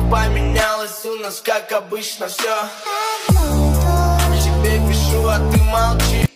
поменялось у нас, как обычно, все. Тебе пишу, а ты молчишь.